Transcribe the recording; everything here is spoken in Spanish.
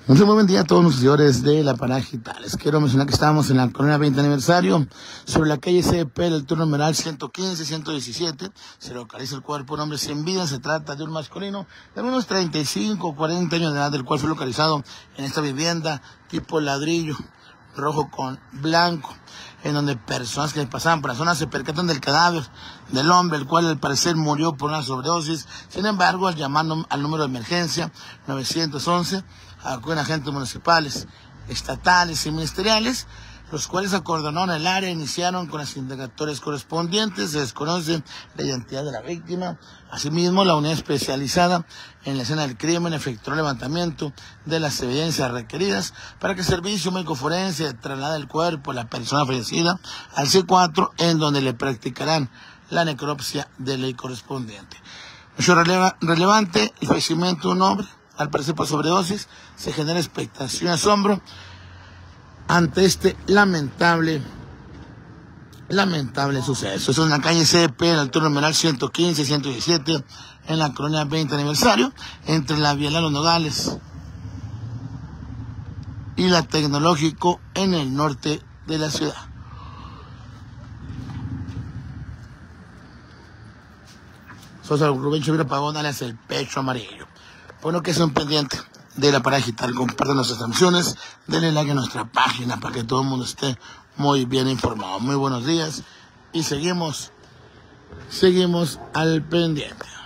Muy buen día a todos los seguidores de La Paraje y tal. Les quiero mencionar que estamos en la colonia 20 aniversario, sobre la calle CP del turno numeral 115-117. Se localiza el cuerpo de un hombre sin vida. Se trata de un masculino de unos 35 o 40 años de edad, del cual fue localizado en esta vivienda tipo ladrillo, rojo con blanco, en donde personas que pasaban por la zona se percatan del cadáver del hombre, el cual al parecer murió por una sobredosis. Sin embargo, al llamar al número de emergencia 911, acuden agentes municipales, estatales y ministeriales, los cuales acordonaron el área e iniciaron con las indagatorias correspondientes. Se desconoce la identidad de la víctima. Asimismo, la unidad especializada en la escena del crimen efectuó el levantamiento de las evidencias requeridas para que el servicio médico forense traslade el cuerpo de la persona fallecida al C4, en donde le practicarán la necropsia de ley correspondiente. Hecho relevante: el fallecimiento de un hombre, al parecer por sobredosis. Se genera expectación y asombro ante este lamentable suceso. Eso es en la calle CP, en el turno numeral 115-117, en la colonia 20 aniversario, entre la Vialidad Los Nogales y la Tecnológico, en el norte de la ciudad. Sosa Rubén Chavira Pagón, alias el Pecho Amarillo. Bueno, que son pendientes de La Paraje y tal. Compartan nuestras transmisiones, denle like a nuestra página para que todo el mundo esté muy bien informado. Muy buenos días y seguimos al pendiente.